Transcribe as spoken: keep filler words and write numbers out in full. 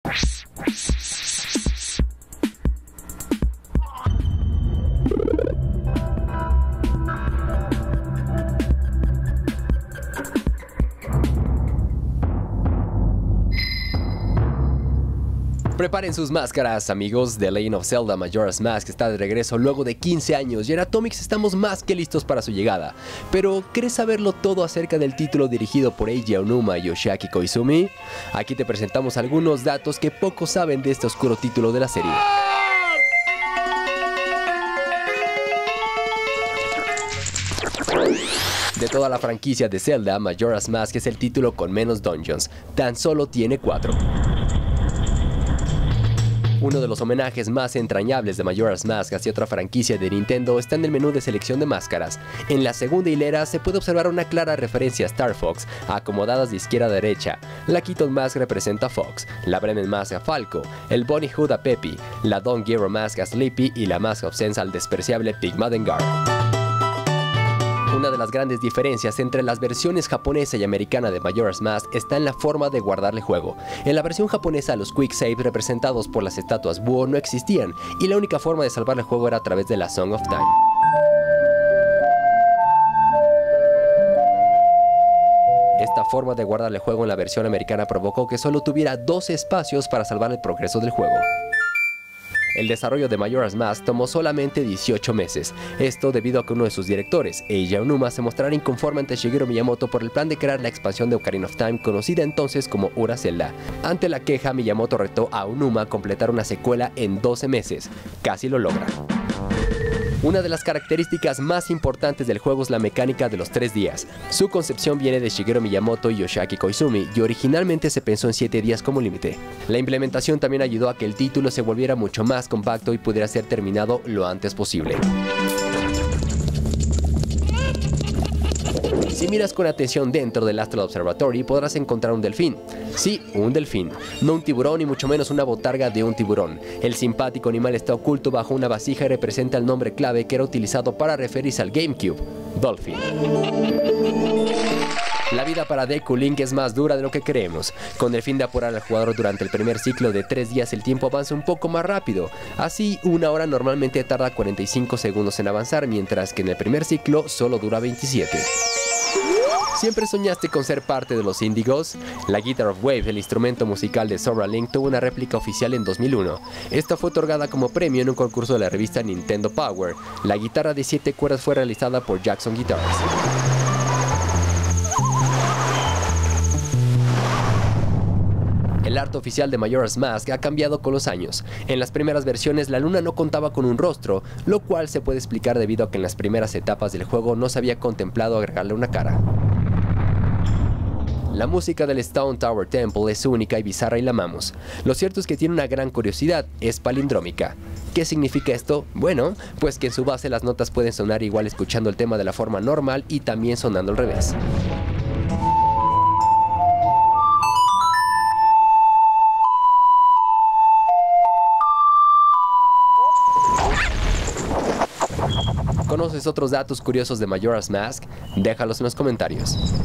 Preparen sus máscaras, amigos. The Legend of Zelda Majora's Mask está de regreso luego de quince años y en Atomics estamos más que listos para su llegada. Pero, ¿quieres saberlo todo acerca del título dirigido por Eiji Aonuma y Yoshiaki Koizumi? Aquí te presentamos algunos datos que pocos saben de este oscuro título de la serie. De toda la franquicia de Zelda, Majora's Mask es el título con menos dungeons. Tan solo tiene cuatro. Uno de los homenajes más entrañables de Majora's Mask hacia otra franquicia de Nintendo está en el menú de selección de máscaras. En la segunda hilera se puede observar una clara referencia a Star Fox, acomodadas de izquierda a derecha. La Keaton Mask representa a Fox, la Bremen Mask a Falco, el Bunny Hood a Peppy, la Don Gero Mask a Sleepy y la Mask of Sense al despreciable Pig Madengar. Una de las grandes diferencias entre las versiones japonesa y americana de Majora's Mask está en la forma de guardarle juego. En la versión japonesa los quick save representados por las estatuas búho no existían y la única forma de salvarle juego era a través de la Song of Time. Esta forma de guardarle juego en la versión americana provocó que solo tuviera doce espacios para salvar el progreso del juego. El desarrollo de Majora's Mask tomó solamente dieciocho meses, esto debido a que uno de sus directores, Eiji Aonuma, se mostrara inconforme ante Shigeru Miyamoto por el plan de crear la expansión de Ocarina of Time conocida entonces como Ura Zelda. Ante la queja, Miyamoto retó a Aonuma a completar una secuela en doce meses, casi lo logra. Una de las características más importantes del juego es la mecánica de los tres días. Su concepción viene de Shigeru Miyamoto y Yoshiaki Koizumi y originalmente se pensó en siete días como límite. La implementación también ayudó a que el título se volviera mucho más compacto y pudiera ser terminado lo antes posible. Si miras con atención dentro del Astral Observatory podrás encontrar un delfín. Sí, un delfín. No un tiburón y mucho menos una botarga de un tiburón. El simpático animal está oculto bajo una vasija y representa el nombre clave que era utilizado para referirse al GameCube, Dolphin. La vida para Deku Link es más dura de lo que creemos. Con el fin de apurar al jugador durante el primer ciclo de tres días el tiempo avanza un poco más rápido. Así, una hora normalmente tarda cuarenta y cinco segundos en avanzar, mientras que en el primer ciclo solo dura veintisiete. ¿Siempre soñaste con ser parte de los Índigos? La Guitar of Wave, el instrumento musical de Sora Link, tuvo una réplica oficial en dos mil uno. Esta fue otorgada como premio en un concurso de la revista Nintendo Power. La guitarra de siete cuerdas fue realizada por Jackson Guitars. El arte oficial de Majora's Mask ha cambiado con los años. En las primeras versiones la luna no contaba con un rostro, lo cual se puede explicar debido a que en las primeras etapas del juego no se había contemplado agregarle una cara. La música del Stone Tower Temple es única y bizarra y la amamos. Lo cierto es que tiene una gran curiosidad, es palindrómica. ¿Qué significa esto? Bueno, pues que en su base las notas pueden sonar igual escuchando el tema de la forma normal y también sonando al revés. ¿Conoces otros datos curiosos de Majora's Mask? Déjalos en los comentarios.